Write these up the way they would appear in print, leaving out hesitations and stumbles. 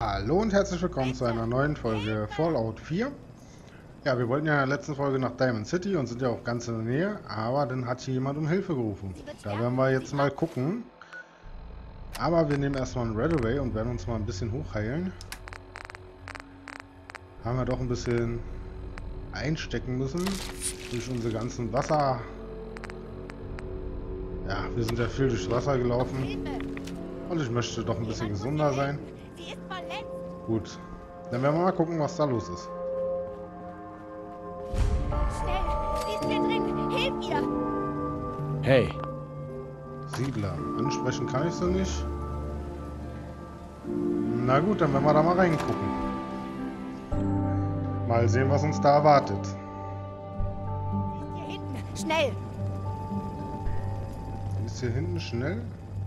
Hallo und herzlich willkommen zu einer neuen Folge Fallout 4. Ja, wir wollten ja in der letzten Folge nach Diamond City und sind ja auch ganz in der Nähe, aber dann hat hier jemand um Hilfe gerufen. Da werden wir jetzt mal gucken. Aber wir nehmen erstmal einen Redaway und werden uns mal ein bisschen hochheilen. Haben wir doch ein bisschen einstecken müssen durch unsere ganzen Wasser. Ja, wir sind ja viel durchs Wasser gelaufen. Und ich möchte doch ein bisschen gesunder sein. Gut, dann werden wir mal gucken, was da los ist. Schnell! Sie ist hier drin! Hilf ihr! Hey, Siedler. Ansprechen kann ich sie nicht. Na gut, dann werden wir da mal reingucken. Mal sehen, was uns da erwartet. Hier hinten! Schnell! Ist hier hinten schnell?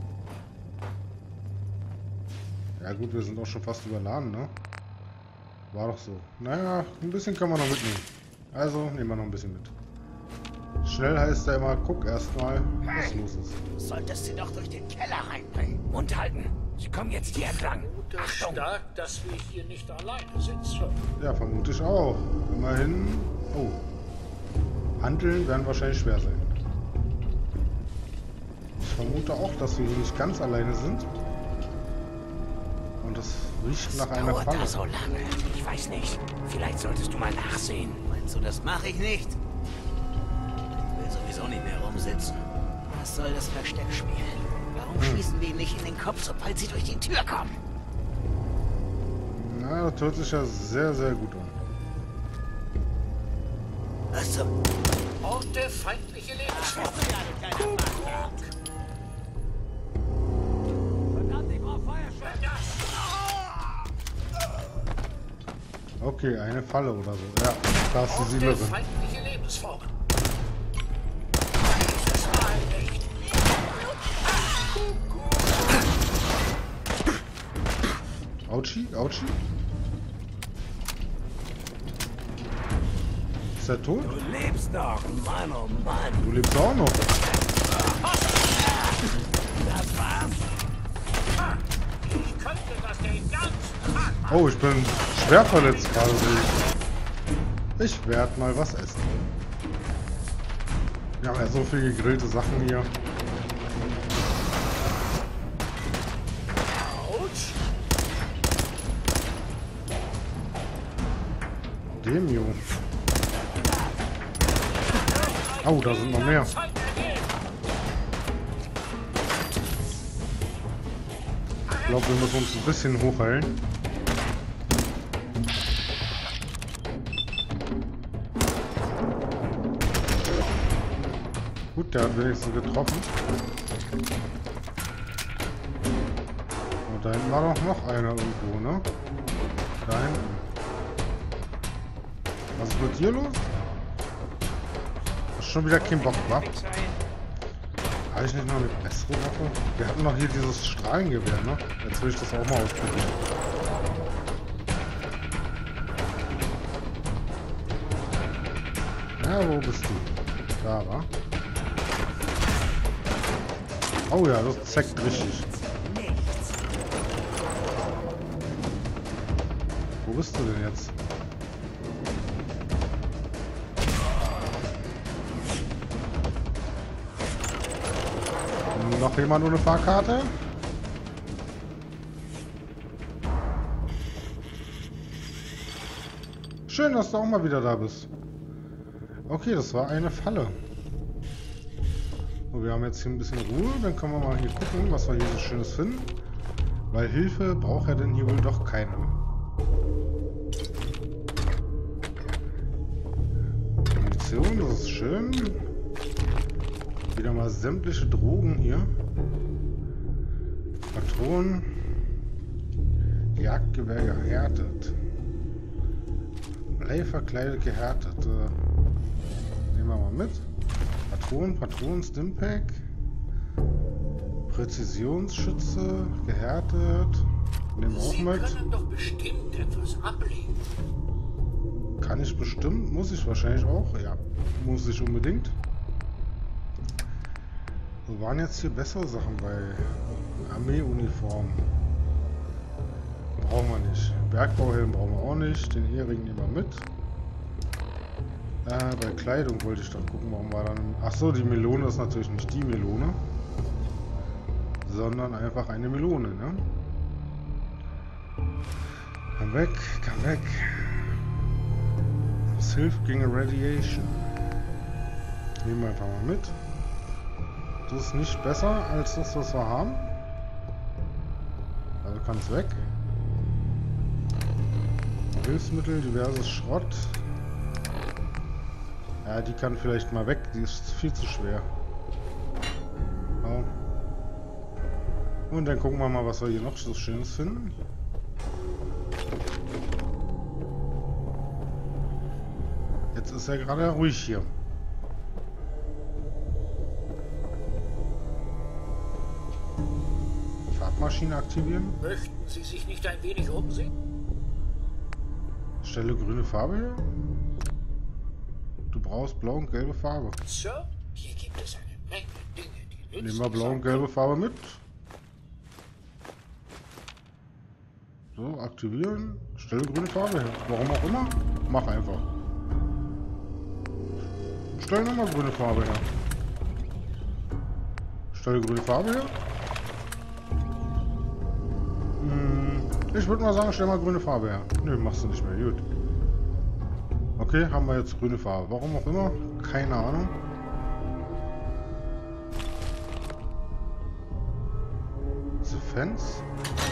Ja gut, wir sind auch schon fast überladen, ne? War doch so. Naja, ein bisschen können wir noch mitnehmen. Also, nehmen wir noch ein bisschen mit. Schnell heißt ja immer, guck erstmal, was los ist. du solltest sie doch durch den Keller reinbringen. Mund halten. Sie kommen jetzt hier entlang. Gute Achtung. stark, dass wir hier nicht alleine sind, Sir. Ja, vermute ich auch. Immerhin... Oh. Handeln werden wahrscheinlich schwer sein. Ich vermute auch, dass wir hier nicht ganz alleine sind. Und das riecht nach einer Dauert Falle. da so lange? Ich weiß nicht. Vielleicht solltest du mal nachsehen. Meinst du, das mache ich nicht? Ich will sowieso nicht mehr rumsitzen. Was soll das Versteckspiel? Warum schießen wir ihm nicht in den Kopf, sobald sie durch die Tür kommen? Na, das hört sich ja sehr, sehr gut an. Was zum... Orte feindliche Lebensform. Verdammt, ich brauch Feuerschutz. Okay, eine Falle oder so. Ja, da ist die Orte Siedlerin. feindliche Lebensformen. Dieses Mal nicht. Autschi, Autschi. Ist er tot? Du lebst noch. Mann, oh Mann. Du lebst auch noch. Das war's. Ich könnte das den ganzen Tag machen. Oh, ich bin schwer verletzt gerade. Ich werde mal was essen. Wir haben ja so viele gegrillte Sachen hier. Autsch. Demio. Oh, da sind noch mehr. Zeit ergeben. Ich glaube, wir müssen uns ein bisschen hochheilen. Gut, der hat wenigstens getroffen. Und da hinten war doch noch einer irgendwo, ne? Da hinten. Was ist mit dir los? Hast schon wieder keinen Bock, wa? Habe ich nicht noch eine bessere Waffe? Wir hatten noch hier dieses Strahlengewehr, ne? Jetzt will ich das auch mal ausprobieren. Ja, wo bist du? Da, wa? Oh ja, das zeckt richtig. Wo bist du denn jetzt? Noch jemand ohne Fahrkarte? Schön, dass du auch mal wieder da bist. Okay, das war eine Falle. Und wir haben jetzt hier ein bisschen Ruhe. Dann können wir mal hier gucken, was wir hier so Schönes finden. Weil Hilfe braucht ja denn hier wohl doch keine. Munition, das ist schön. Wieder mal sämtliche Drogen hier. Patronen. Jagdgewehr gehärtet. Blei verkleidet gehärtet. Nehmen wir mal mit. Patronen, Stimpack. Präzisionsschütze, gehärtet. Nehmen wir auch Sie mit. können doch bestimmt etwas ablegen. Kann ich bestimmt, muss ich wahrscheinlich auch. Ja, muss ich unbedingt. Wo waren jetzt hier bessere Sachen bei Armeeuniformen? brauchen wir nicht. Bergbauhelm brauchen wir auch nicht. Den Ehering nehmen wir mit. Bei Kleidung wollte ich doch gucken, warum war dann... Achso, die Melone ist natürlich nicht die Melone. Sondern einfach eine Melone, ne? Komm weg, komm weg. Das hilft gegen Radiation. Nehmen wir einfach mal mit. Das ist nicht besser als das, was wir haben. Also kann es weg. Hilfsmittel, diverses Schrott. Ja, die kann vielleicht mal weg. Die ist viel zu schwer. Oh. Und dann gucken wir mal, was wir hier noch so Schönes finden. Jetzt ist ja gerade ruhig hier. Farbmaschine aktivieren. Möchten Sie sich nicht ein wenig umsehen? Stelle grüne Farbe her. Du brauchst blau und gelbe Farbe. Sir, hier gibt es eine Menge Dinge, die nützlich Nehmen wir blau und gelbe Farbe mit. So, aktivieren. Stelle grüne Farbe her. Warum auch immer. Mach einfach. Stell nochmal grüne Farbe her. Stelle grüne Farbe her. Ich würde mal sagen, stell mal grüne Farbe her. Nö, machst du nicht mehr. Gut. Okay, haben wir jetzt grüne Farbe. Warum auch immer. Keine Ahnung. The Fence.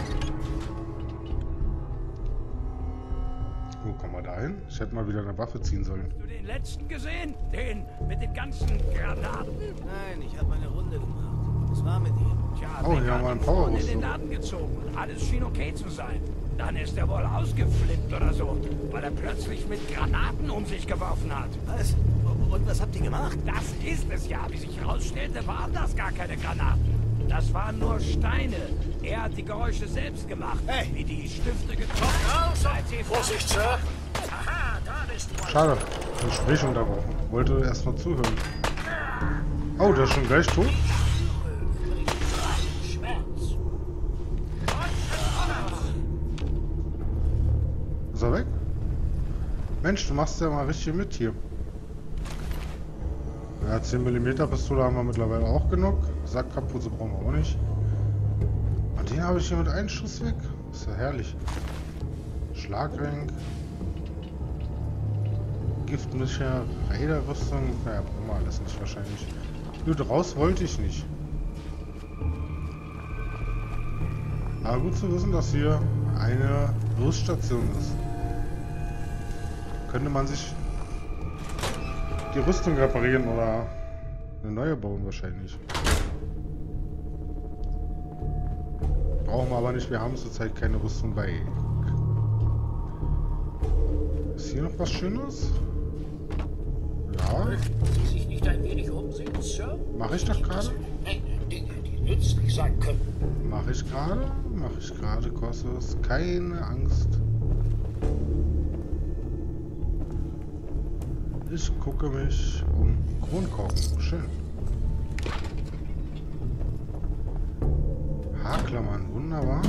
Wo kommen wir da hin? Ich hätte mal wieder eine Waffe ziehen sollen. Hast du den letzten gesehen? Den mit den ganzen Granaten? Nein, ich habe eine Runde gemacht. Was war mit ihm? Tja, Oh, hier haben wir einen Power in den Rüstung. Laden gezogen. Alles schien okay zu sein. Dann ist er wohl ausgeflippt oder so, weil er plötzlich mit Granaten um sich geworfen hat. Was? Und was habt ihr gemacht? Das ist es ja. Wie sich herausstellte, waren das gar keine Granaten. Das waren nur Steine. Er hat die Geräusche selbst gemacht, Hey! wie die Stifte getroffen. Seit sie Vorsicht, Sir! Aha, da bist du. Schade. Gespräch unterbrochen. Wollte erst mal zuhören. Oh, der ist schon gleich tot? Schmerz. Ist er weg? Mensch, du machst ja mal richtig mit hier. Ja, 10 mm Pistole haben wir mittlerweile auch genug. Sackkapuze brauchen wir auch nicht. Und den habe ich hier mit einem Schuss weg. Ist ja herrlich. Schlagring. Giftmischer, Räderrüstung. Naja, brauchen wir alles nicht wahrscheinlich. Gut, raus wollte ich nicht. Aber gut zu wissen, dass hier eine Rüststation ist. Könnte man sich die Rüstung reparieren oder eine neue bauen wahrscheinlich. Brauchen wir aber nicht, wir haben zurzeit keine Rüstung bei. Ist hier noch was Schönes? Ja, Möchten Sie sich nicht ein wenig umsehen, Sir? mache ich doch gerade. Eine Menge Dinge, die nützlich sein können. Mache ich gerade, Kossos. Keine Angst. Ich gucke mich um. Kronkorken, schön. Haarklammern, wunderbar.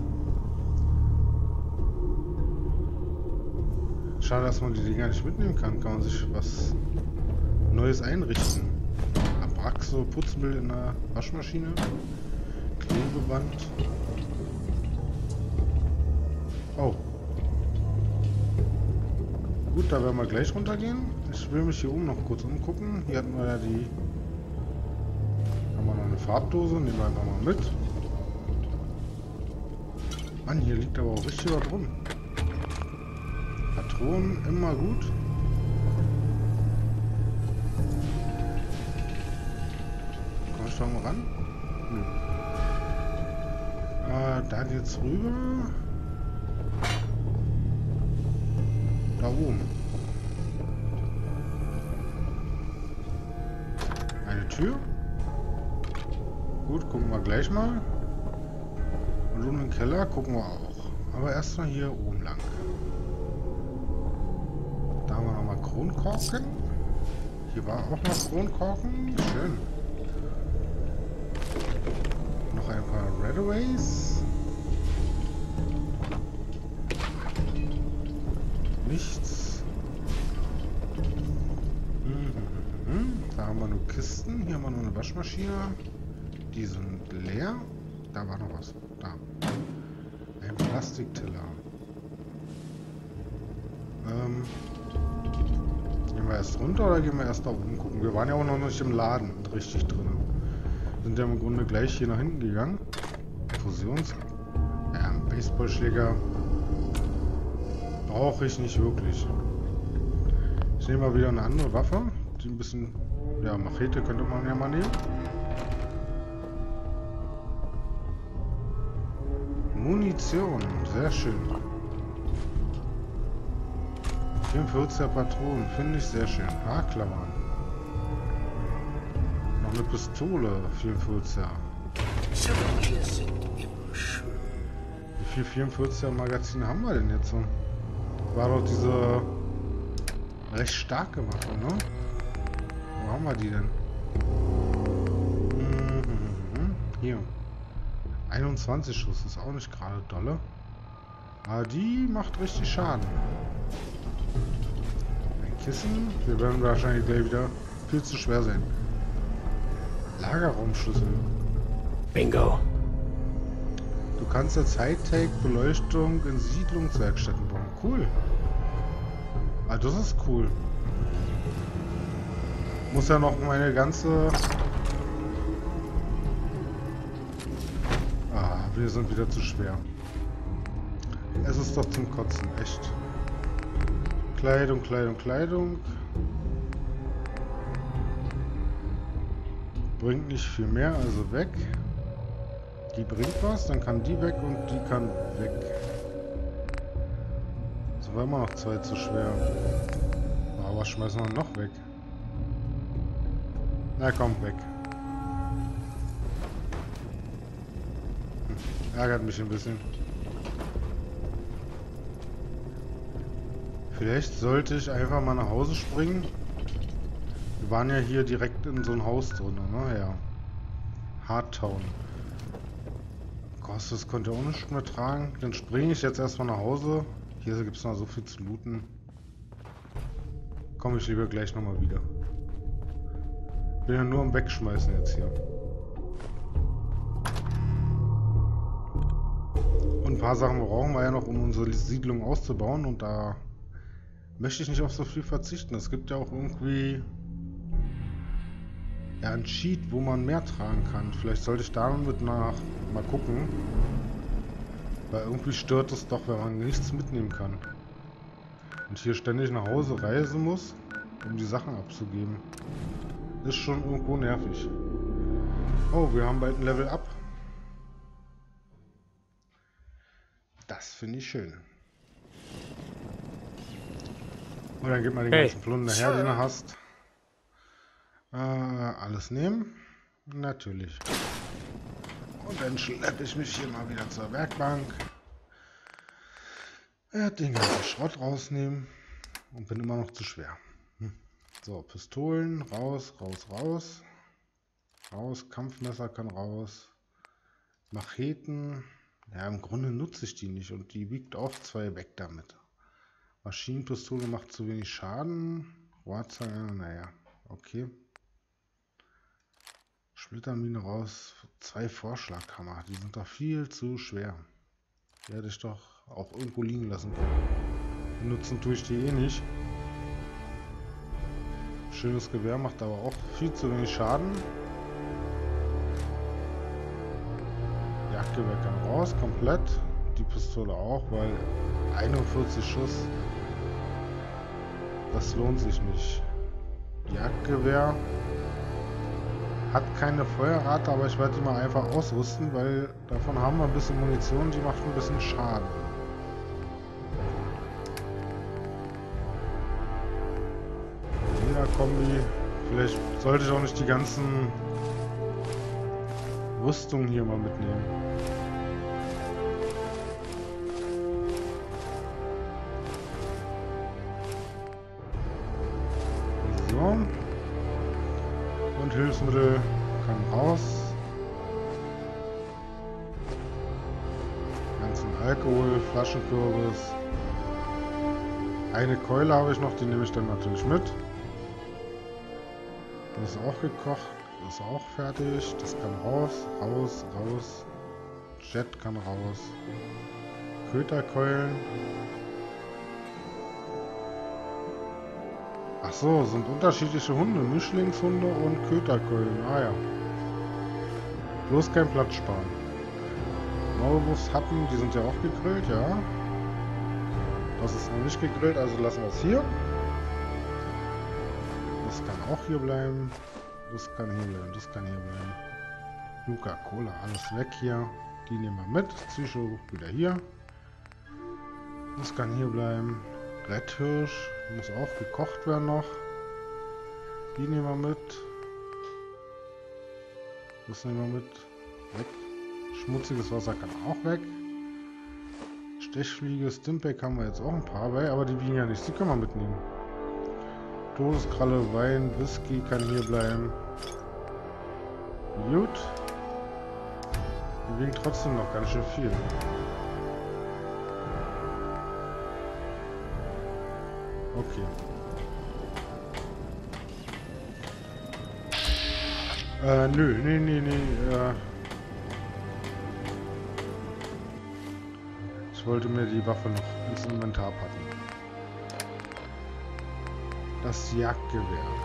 Schade, dass man die Dinger nicht mitnehmen kann. Kann man sich was Neues einrichten. Abraxo, Putzmittel in der Waschmaschine. Klebeband. Oh. Gut, da werden wir gleich runtergehen. Ich will mich hier oben noch kurz umgucken. Hier hatten wir ja die... Haben wir noch eine Farbdose. Nehmen wir einfach mal mit. Mann, hier liegt aber auch richtig was rum. Patronen, immer gut. Komm ich da mal ran? Nö. Da geht's rüber. Da oben. Eine Tür. Gut, gucken wir gleich mal. Und unten im Keller gucken wir auch. Aber erstmal hier oben lang. Da haben wir nochmal Kronkorken. Hier war auch noch Kronkorken. Schön. Noch ein paar Radaways. nichts. Da haben wir nur Kisten. Hier haben wir nur eine Waschmaschine. Die sind leer. Da war noch was. Da. Ein Plastikteller. Gehen wir erst runter oder gehen wir erst da oben gucken? Wir waren ja auch noch nicht im Laden richtig drin. Sind ja im Grunde gleich hier nach hinten gegangen. Fusions... Ja, ein Baseballschläger brauche ich nicht wirklich. Ich nehme mal wieder eine andere Waffe. Die ein bisschen... Ja, Machete könnte man ja mal nehmen. Munition, sehr schön. 44er Patronen, finde ich sehr schön. Haarklammern. Noch eine Pistole, 44er. Wie viel 44er Magazine haben wir denn jetzt so? War doch diese recht starke Waffe, ne? Wo haben wir die denn? Hier. 21 Schuss ist auch nicht gerade dolle. Aber die macht richtig Schaden. Ein Kissen. Wir werden wahrscheinlich gleich wieder viel zu schwer sein. Lagerraumschlüssel. Bingo. Du kannst jetzt Hightech-Beleuchtung in Siedlungswerkstätten bauen. Cool. Ah, das ist cool. Muss ja noch meine ganze... Ah, wir sind wieder zu schwer. Es ist doch zum Kotzen, echt. Kleidung, Kleidung, Kleidung. Bringt nicht viel mehr, also weg. Die bringt was, dann kann die weg und die kann weg. So war immer noch 2 zu schwer. Aber was schmeißen wir noch weg? Na komm, weg. Ärgert mich ein bisschen. Vielleicht sollte ich einfach mal nach Hause springen. Wir waren ja hier direkt in so ein Haus drin, ne? Ja. Hardtown. Gott, das konnte auch nicht mehr tragen. Dann springe ich jetzt erstmal nach Hause. Hier gibt es noch so viel zu looten. Komme ich lieber gleich nochmal wieder. Bin ja nur am Wegschmeißen jetzt hier. Und ein paar Sachen brauchen wir ja noch, um unsere Siedlung auszubauen. Und da möchte ich nicht auf so viel verzichten. Es gibt ja auch irgendwie... Ja, ein Cheat, wo man mehr tragen kann. Vielleicht sollte ich damit mal gucken. Weil irgendwie stört es doch, wenn man nichts mitnehmen kann. Und hier ständig nach Hause reisen muss, um die Sachen abzugeben. Ist schon irgendwo nervig. Oh, wir haben bald ein Level Up. Das finde ich schön. Und dann gib mal den ganzen Plunder her, den du hast. Alles nehmen? Natürlich. Und dann schleppe ich mich hier mal wieder zur Werkbank. Den ganzen Schrott rausnehmen. Und bin immer noch zu schwer. So, Pistolen, raus, raus, raus. Raus, Kampfmesser kann raus. Macheten. Ja, im Grunde nutze ich die nicht. Und die wiegt auch 2 weg damit. Maschinenpistole macht zu wenig Schaden. Rohrzange, naja, okay. Splittermine raus. 2 Vorschlaghammer. Die sind doch viel zu schwer. Die hätte ich doch auch irgendwo liegen lassen können. Benutzen tue ich die eh nicht. Schönes Gewehr, macht aber auch viel zu wenig Schaden. Jagdgewehr kann raus, komplett. Die Pistole auch, weil 41 Schuss. Das lohnt sich nicht. Jagdgewehr hat keine Feuerrate, aber ich werde die mal einfach ausrüsten, weil davon haben wir ein bisschen Munition, die macht ein bisschen Schaden. Kombi. Vielleicht sollte ich auch nicht die ganzen Rüstungen hier mal mitnehmen. So. Und Hilfsmittel kann raus. Ganzen Alkohol, Flaschenkürbis. Eine Keule habe ich noch, die nehme ich dann natürlich mit. Das ist auch gekocht, das ist auch fertig. Das kann raus, raus, raus. Jet kann raus. Köterkeulen. Ach so, sind unterschiedliche Hunde. Mischlingshunde und Köterkeulen. Ah ja. Bloß kein Platz sparen. Maulwurfshappen, die sind ja auch gegrillt, ja. Das ist noch nicht gegrillt, also lassen wir es hier. Das kann auch hier bleiben. Das kann hier bleiben, das kann hier bleiben. Nuka-Cola, alles weg hier. Die nehmen wir mit. Psycho wieder hier. Das kann hier bleiben. Retthirsch muss auch gekocht werden noch. Die nehmen wir mit. Das nehmen wir mit. Weg. Schmutziges Wasser kann auch weg. Stechfliege, Stimpack haben wir jetzt auch ein paar bei, aber die wiegen ja nichts. Die können wir mitnehmen. Todeskralle, Wein, Whisky kann hier bleiben. Gut. Die wiegen trotzdem noch ganz schön viel. Okay. Nee. Ich wollte mir die Waffe noch ins Inventar packen. Das Jagdgewehr.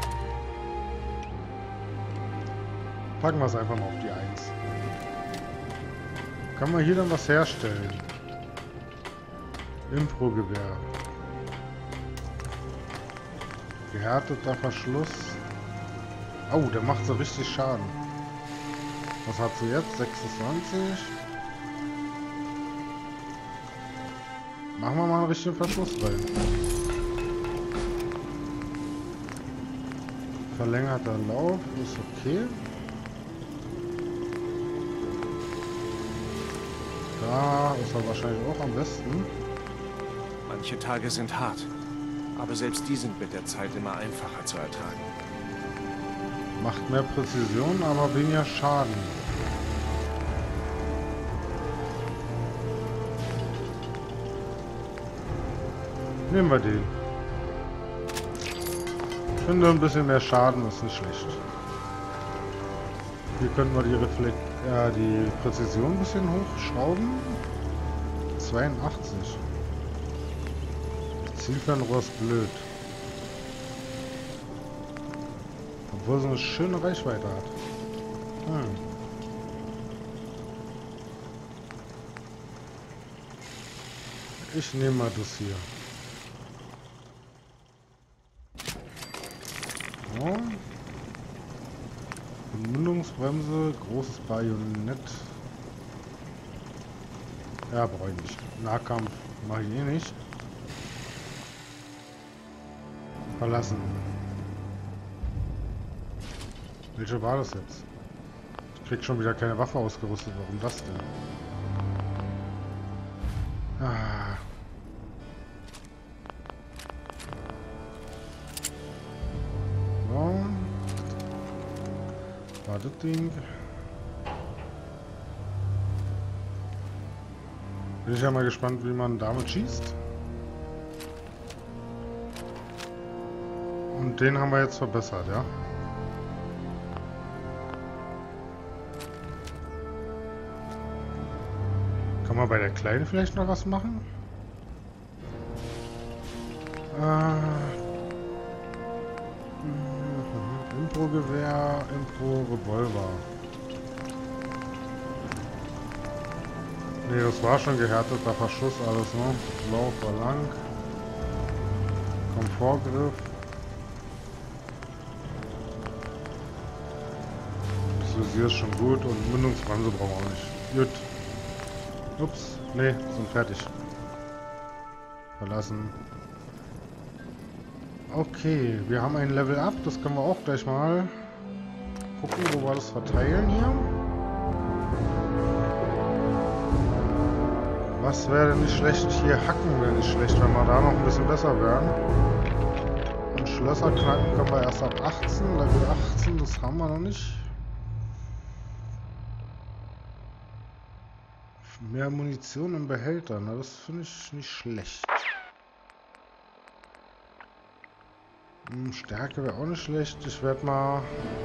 Packen wir es einfach mal auf die 1. Kann man hier dann was herstellen? Impro-Gewehr. Gehärteter Verschluss. Oh, der macht so richtig Schaden. Was hat sie jetzt? 26. Machen wir mal einen richtigen Verschluss rein. Verlängerter Lauf ist okay. Da ist er wahrscheinlich auch am besten. Manche Tage sind hart, aber selbst die sind mit der Zeit immer einfacher zu ertragen. Macht mehr Präzision, aber weniger Schaden. Nehmen wir den. Ich finde, ein bisschen mehr Schaden ist nicht schlecht. Hier können wir die Präzision ein bisschen hochschrauben. 82. Zielfernrohr ist blöd. Obwohl es eine schöne Reichweite hat. Ich nehme mal das hier. So. Mündungsbremse, großes Bajonett. Ja, brauche ich nicht. Nahkampf mache ich eh nicht. Verlassen. Welche war das jetzt? Ich krieg schon wieder keine Waffe ausgerüstet. Warum das denn? Ah. So. War das Ding. Bin ich ja mal gespannt, wie man damit schießt. Und den haben wir jetzt verbessert, ja. Kann man bei der Kleinen vielleicht noch was machen? Impro-Gewehr, Impro-Revolver. Ne, das war schon gehärteter Verschluss alles, ne? Lauf war lang. Komfortgriff. Das Visier ist schon gut und Mündungsbremse brauchen wir auch nicht. Gut. Ups, ne, sind fertig. Verlassen. Okay, wir haben ein Level Up, das können wir auch gleich mal gucken, wo wir das verteilen hier. Was wäre nicht schlecht? Hier hacken wäre nicht schlecht, wenn wir da noch ein bisschen besser wären. Und Schlösser knacken können wir erst ab 18, Level 18, das haben wir noch nicht. Mehr Munition im Behälter, na, das finde ich nicht schlecht. Stärke wäre auch nicht schlecht. Ich werde mal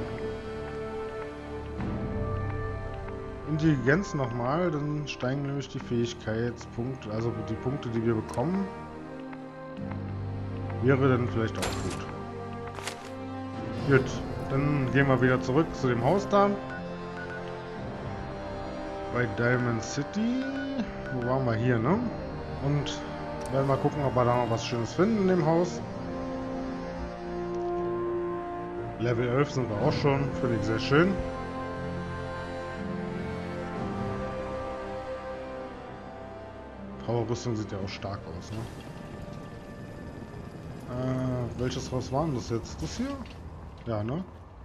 Intelligenz nochmal, dann steigen nämlich die Fähigkeitspunkte, also die Punkte, die wir bekommen. Wäre dann vielleicht auch gut. Gut, dann gehen wir wieder zurück zu dem Haus da. Bei Diamond City. Wo waren wir hier, ne? Und werden mal gucken, ob wir da noch was Schönes finden in dem Haus. Level 11 sind wir auch schon. Finde ich sehr schön. Power-Rüstung sieht ja auch stark aus, ne? Welches Haus war denn das jetzt? Das hier? Ja, ne?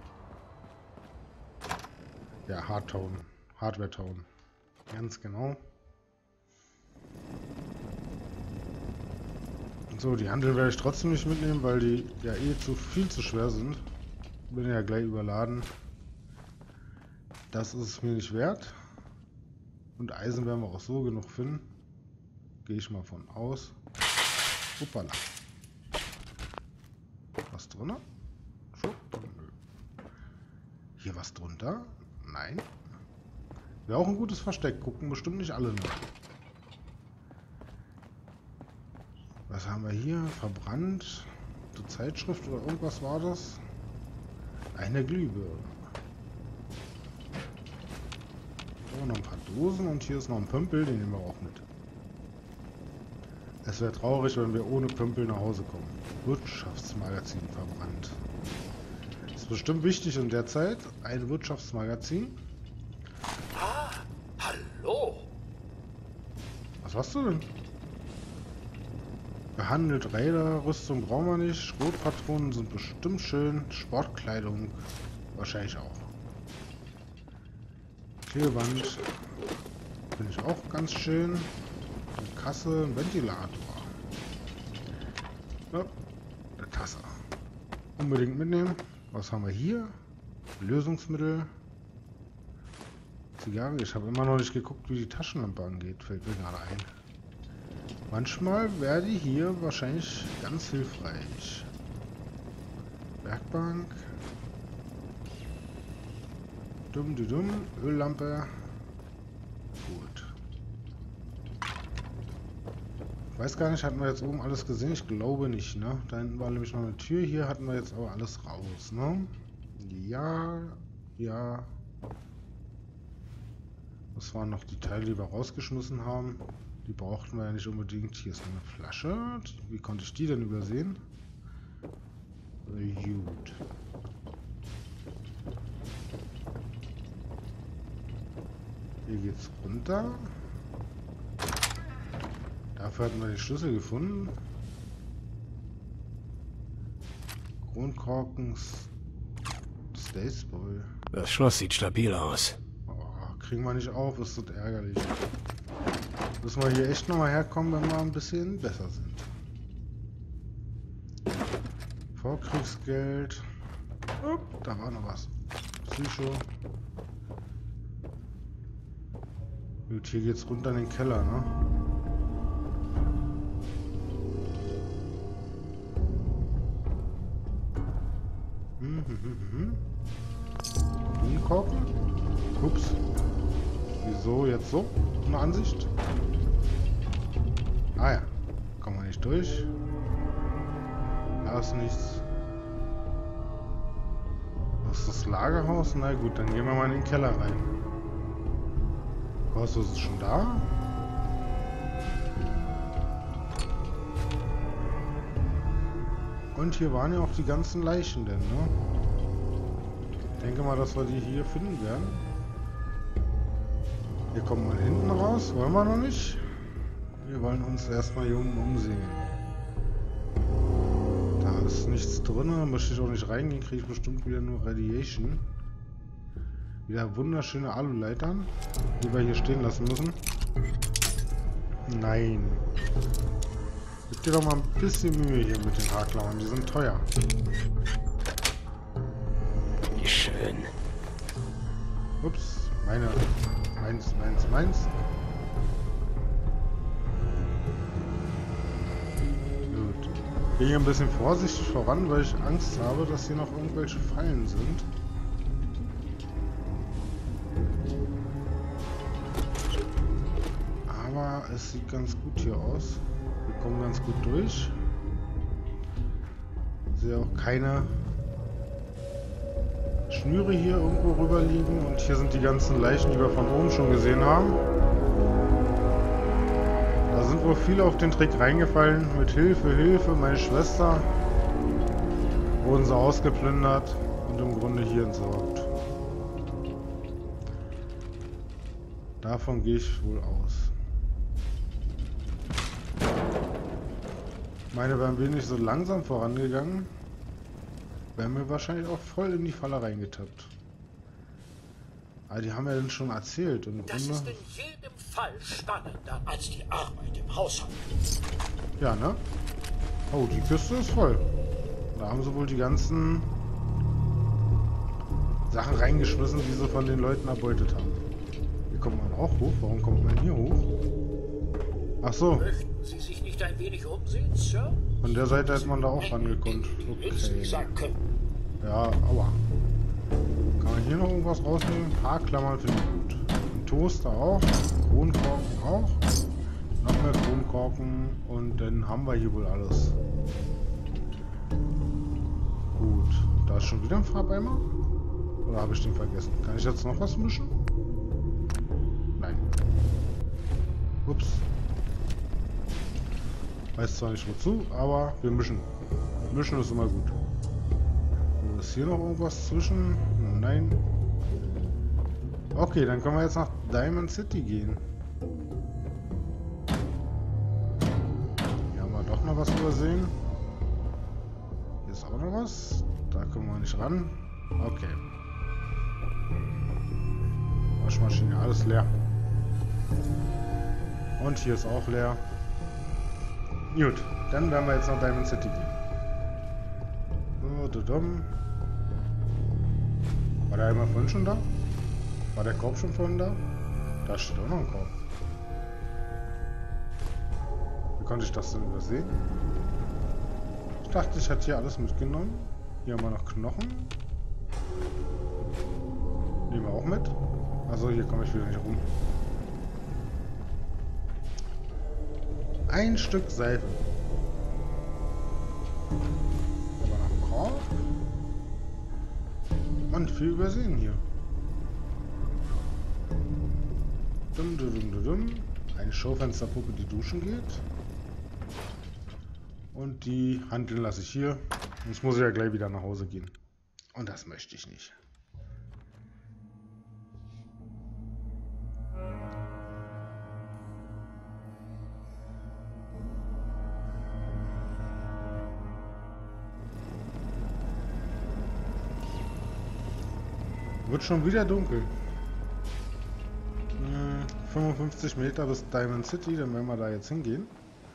Ja, Hardtown. Hardware Town. Ganz genau. So, die Handel werde ich trotzdem nicht mitnehmen, weil die ja eh viel zu schwer sind. Bin ja gleich überladen. Das ist es mir nicht wert. Und Eisen werden wir auch so genug finden. Gehe ich mal von aus. Hoppala. Was drunter? Hier was drunter? Nein. Wäre auch ein gutes Versteck. Gucken bestimmt nicht alle nach. Was haben wir hier? Verbrannt. Die Zeitschrift oder irgendwas war das? Eine Glühbirne. Oh, noch ein paar Dosen und hier ist noch ein Pömpel, den nehmen wir auch mit. Es wäre traurig, wenn wir ohne Pömpel nach Hause kommen. Wirtschaftsmagazin verbrannt. Das ist bestimmt wichtig in der Zeit. Ein Wirtschaftsmagazin. Ah, hallo. Was hast du denn? Behandelt Räder, Rüstung brauchen wir nicht. Schrotpatronen sind bestimmt schön. Sportkleidung wahrscheinlich auch. Klebeband finde ich auch ganz schön. Eine Kasse, ein Ventilator. Ja, eine Tasse. Unbedingt mitnehmen. Was haben wir hier? Lösungsmittel. Zigarre. Ich habe immer noch nicht geguckt, wie die Taschenlampe angeht. Fällt mir gerade ein. Manchmal wäre die hier wahrscheinlich ganz hilfreich. Werkbank. Dumm. Öllampe. Gut. Ich weiß gar nicht, hatten wir jetzt oben alles gesehen? Ich glaube nicht, ne? Da hinten war nämlich noch eine Tür. Hier hatten wir jetzt aber alles raus, ne? Ja. Das waren noch die Teile, die wir rausgeschmissen haben. Die brauchten wir ja nicht unbedingt. Hier ist eine Flasche. Wie konnte ich die denn übersehen? Gut. Hier geht's runter. Dafür hatten wir den Schlüssel gefunden. Kronkorken Staceboy. Das Schloss sieht stabil aus. Oh, kriegen wir nicht auf, ist das ärgerlich. Müssen wir hier echt nochmal herkommen, wenn wir ein bisschen besser sind. Vorkriegsgeld. Oh, da war noch was. Psycho. Gut, hier geht's runter in den Keller, ne? Blumenkorken. Ups. Wieso jetzt so? Eine Ansicht? Ah ja. Kommen wir nicht durch. Da ist nichts. Das ist das Lagerhaus? Na gut, dann gehen wir mal in den Keller rein. Kostos ist schon da. Und hier waren ja auch die ganzen Leichen denn, ne? Ich denke mal, dass wir die hier finden werden. Hier kommt man hinten raus. Wollen wir noch nicht? Wir wollen uns erstmal hier unten umsehen. Da ist nichts drin. Da möchte ich auch nicht reingehen. Kriege ich bestimmt wieder nur Radiation. Wieder wunderschöne Aluleitern, die wir hier stehen lassen müssen. Nein. Gib dir doch mal ein bisschen Mühe hier mit den Haarklauen. Die sind teuer. Wie schön. Ups. Meins. Gut. gehe hier ein bisschen vorsichtig voran, weil ich Angst habe, dass hier noch irgendwelche Fallen sind. Aber es sieht ganz gut hier aus. Wir kommen ganz gut durch. Ich sehe auch keine Schnüre hier irgendwo rüber liegen. Und hier sind die ganzen Leichen, die wir von oben schon gesehen haben. Da sind wohl viele auf den Trick reingefallen. Mit Hilfe, Hilfe, meine Schwester. Wurden sie ausgeplündert und im Grunde hier entsorgt. Davon gehe ich wohl aus. Meine wären wenig so langsam vorangegangen, wären wir wahrscheinlich auch voll in die Falle reingetappt. Aber die haben ja dann schon erzählt. Und Das ist in jedem Fall spannender als die Arbeit im Haushalt. Ja, ne? Oh, die Küste ist voll. Da haben sie wohl die ganzen Sachen reingeschmissen, die sie von den Leuten erbeutet haben. Hier kommt man auch hoch. Warum kommt man hier hoch? Ach so. Möchten Sie sich nicht ein wenig umsehen, Sir? Von der Seite hätte man da auch rangekonnt. Okay. Sein können. Ja, aua. Kann man hier noch irgendwas rausnehmen? Ein paar Klammern finde ich gut. Ein Toaster auch. Kronkorken auch. Noch mehr Kronkorken. Und dann haben wir hier wohl alles. Gut. Da ist schon wieder ein Farbeimer? Oder habe ich den vergessen? Kann ich jetzt noch was mischen? Nein. Ups. Weiß zwar nicht wozu, aber wir mischen. Mischen ist immer gut. So, ist hier noch irgendwas zwischen? Nein. Okay, dann können wir jetzt nach Diamond City gehen. Hier haben wir doch noch was übersehen. Hier ist auch noch was. Da kommen wir nicht ran. Okay. Waschmaschine, alles leer. Und hier ist auch leer. Gut, dann werden wir jetzt nach Diamond City gehen. So, dudum. War der einmal vorhin schon da? War der Korb schon vorhin da? Da steht auch noch ein Korb. Wie konnte ich das denn übersehen? Ich dachte, ich hätte hier alles mitgenommen. Hier haben wir noch Knochen. Nehmen wir auch mit. Also hier komme ich wieder nicht rum. Ein Stück Seife. Aber noch ein Korb. Man, viel übersehen hier. Dum, dum, dum, dum. Eine Schaufensterpuppe, die duschen geht. Und die Hanteln lasse ich hier. Sonst muss ich ja gleich wieder nach Hause gehen. Und das möchte ich nicht. Wird schon wieder dunkel. 55 Meter bis Diamond City, dann werden wir da jetzt hingehen.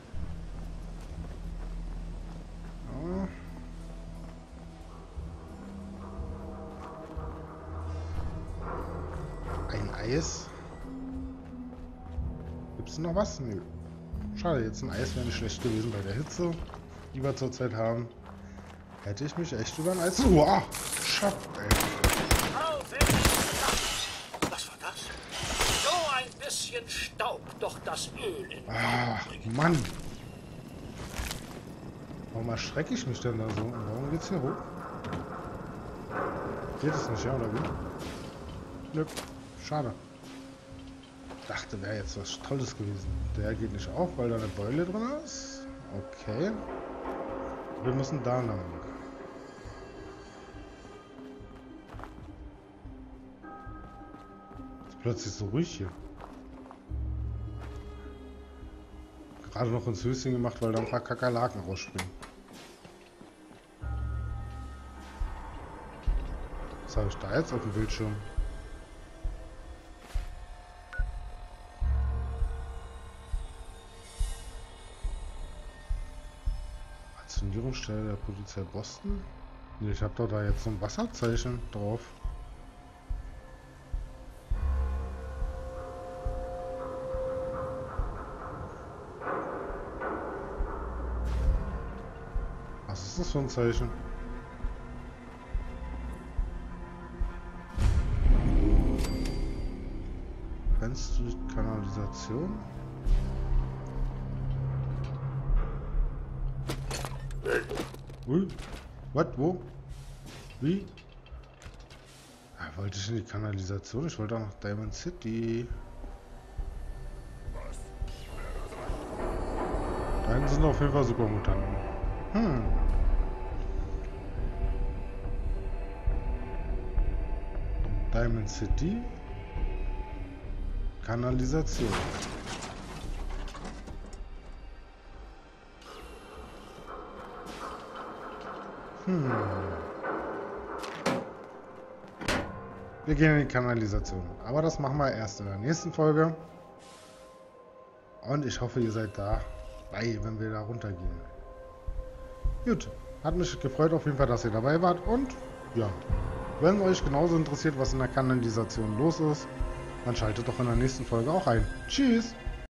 Ja. Ein Eis. Gibt es noch was? Nö. Schade, jetzt ein Eis wäre nicht schlecht gewesen bei der Hitze, die wir zurzeit haben. Hätte ich mich echt über ein Eis... Wow! Schaff, ey. Was war das? So ein bisschen staubt doch das Öl in Ach, Mann. Warum erschrecke ich mich denn da so? Warum geht's hier hoch? Geht es nicht, ja, oder wie? Nö. Schade. Dachte, wäre jetzt was Tolles gewesen. Der geht nicht auf, weil da eine Beule drin ist. Okay. Wir müssen da lang. Ist plötzlich so ruhig hier. Gerade noch ins Höschen gemacht, weil da ein paar Kakerlaken rausspringen. Was habe ich da jetzt auf dem Bildschirm? Aktionierungsstelle der Polizei Boston? Nee, ich habe doch da jetzt so ein Wasserzeichen drauf. Was ist das für ein Zeichen? Kennst du die Kanalisation? Ui. Was? Wo? Wie? Ah, wollte ich in die Kanalisation? Ich wollte auch nach Diamond City. Da hinten sind auf jeden Fall Supermutanten. Diamond City. Kanalisation. Wir gehen in die Kanalisation. Aber das machen wir erst in der nächsten Folge. Und ich hoffe, ihr seid dabei, wenn wir da runtergehen. Gut. Hat mich gefreut auf jeden Fall, dass ihr dabei wart. Und ja, wenn euch genauso interessiert, was in der Kanalisation los ist, dann schaltet doch in der nächsten Folge auch ein. Tschüss!